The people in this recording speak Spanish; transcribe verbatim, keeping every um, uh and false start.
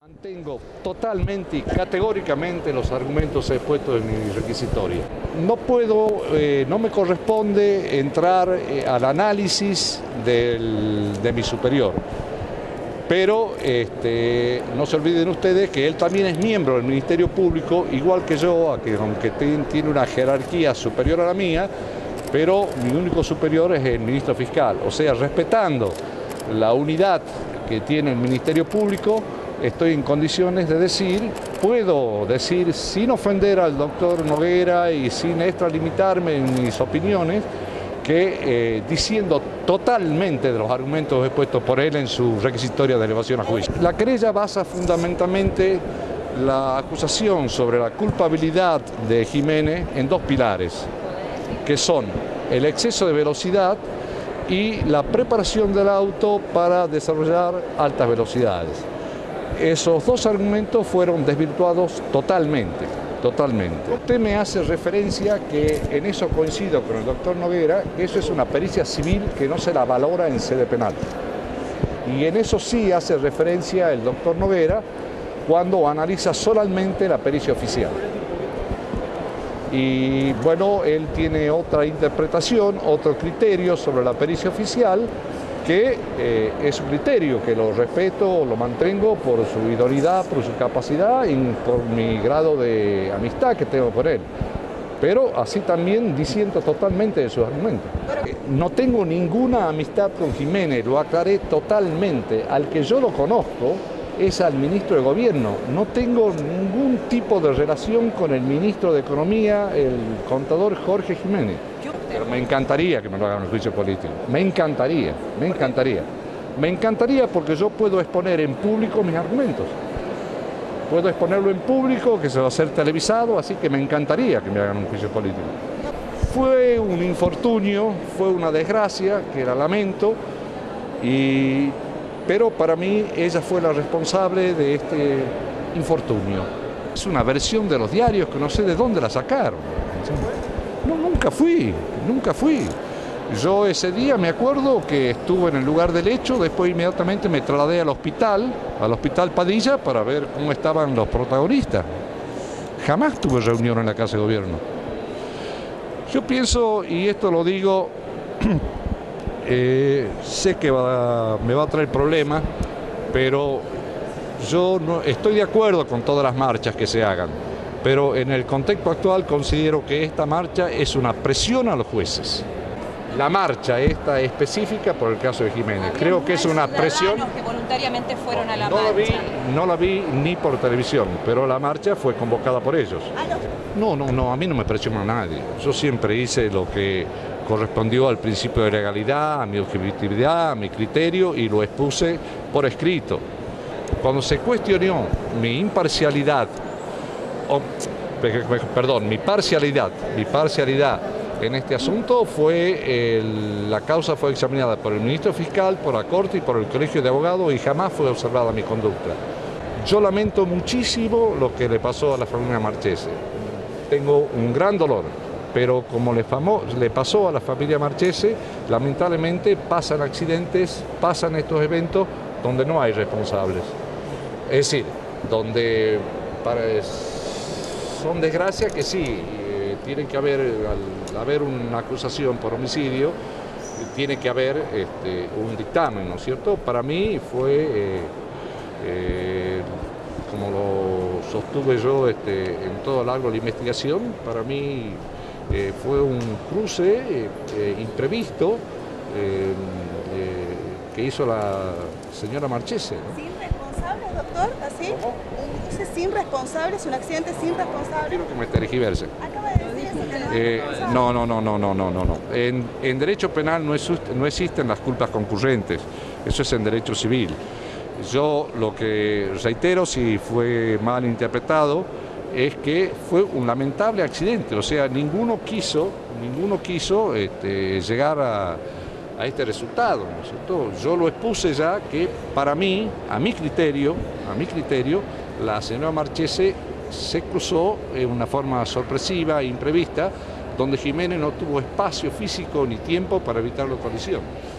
Mantengo totalmente y categóricamente los argumentos expuestos en mi requisitoria. No puedo, eh, no me corresponde entrar eh, al análisis del, de mi superior, pero este, no se olviden ustedes que él también es miembro del Ministerio Público, igual que yo, aunque tiene una jerarquía superior a la mía, pero mi único superior es el ministro fiscal. O sea, respetando la unidad que tiene el Ministerio Público, estoy en condiciones de decir, puedo decir sin ofender al doctor Noguera y sin extralimitarme en mis opiniones, que eh, diciendo totalmente de los argumentos expuestos por él en su requisitoria de elevación a juicio. La querella basa fundamentalmente la acusación sobre la culpabilidad de Jiménez en dos pilares, que son el exceso de velocidad y la preparación del auto para desarrollar altas velocidades. Esos dos argumentos fueron desvirtuados totalmente, totalmente. Usted me hace referencia que en eso coincido con el doctor Noguera, que eso es una pericia civil que no se la valora en sede penal. Y en eso sí hace referencia el doctor Noguera cuando analiza solamente la pericia oficial. Y bueno, él tiene otra interpretación, otro criterio sobre la pericia oficial, que eh, es un criterio que lo respeto, lo mantengo por su idoneidad, por su capacidad y por mi grado de amistad que tengo por él. Pero así también disiento totalmente de sus argumentos. No tengo ninguna amistad con Jiménez, lo aclaré totalmente. Al que yo lo conozco es al ministro de Gobierno. No tengo ningún tipo de relación con el ministro de Economía, el contador Jorge Jiménez. Pero me encantaría que me lo hagan en juicio político. Me encantaría, me encantaría. Me encantaría porque yo puedo exponer en público mis argumentos. Puedo exponerlo en público, que se va a hacer televisado, así que me encantaría que me hagan un juicio político. Fue un infortunio, fue una desgracia, que la lamento, y... pero para mí ella fue la responsable de este infortunio. Es una versión de los diarios que no sé de dónde la sacaron. No, nunca fui, nunca fui. Yo ese día me acuerdo que estuve en el lugar del hecho, después inmediatamente me trasladé al hospital, al hospital Padilla, para ver cómo estaban los protagonistas. Jamás tuve reunión en la Casa de Gobierno. Yo pienso, y esto lo digo, eh, sé que va, me va a traer problemas, pero yo no, estoy de acuerdo con todas las marchas que se hagan. Pero en el contexto actual considero que esta marcha es una presión a los jueces. La marcha esta específica por el caso de Jiménez, creo que es una presión... que voluntariamente fueron a la no marcha. La vi, no la vi ni por televisión, pero la marcha fue convocada por ellos. No, no, no, a mí no me presiona a nadie. Yo siempre hice lo que correspondió al principio de legalidad, a mi objetividad, a mi criterio, y lo expuse por escrito. Cuando se cuestionó mi imparcialidad, Oh, perdón, mi parcialidad, mi parcialidad en este asunto fue, el, la causa fue examinada por el ministro fiscal, por la Corte y por el Colegio de Abogados y jamás fue observada mi conducta. Yo lamento muchísimo lo que le pasó a la familia Marchese. Tengo un gran dolor, pero como le, famo, le pasó a la familia Marchese, lamentablemente pasan accidentes, pasan estos eventos donde no hay responsables. Es decir, donde para... son desgracias que sí, eh, tiene que haber, al haber una acusación por homicidio, tiene que haber este, un dictamen, ¿no es cierto? Para mí fue, eh, eh, como lo sostuve yo este, en todo largo de la investigación, para mí eh, fue un cruce eh, imprevisto eh, eh, que hizo la señora Marchese, ¿no? ¿Sin responsables, doctor? ¿Así? Sin responsables, un accidente sin responsables. Quiero que me tergiverse. Acaba de decir eso, que no, eh, no, no, no, no, no, no, no. En, en derecho penal no, es, no existen las culpas concurrentes, eso es en derecho civil. Yo lo que reitero, si fue mal interpretado, es que fue un lamentable accidente, o sea, ninguno quiso, ninguno quiso este, llegar a, a este resultado, ¿no es cierto? Yo lo expuse ya que para mí, a mi criterio, a mi criterio, la señora Marchese se cruzó en una forma sorpresiva e imprevista, donde Jiménez no tuvo espacio físico ni tiempo para evitar la colisión.